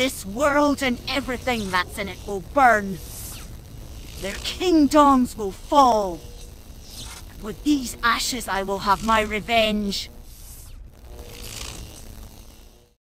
This world and everything that's in it will burn. Their kingdoms will fall. With these ashes I will have my revenge.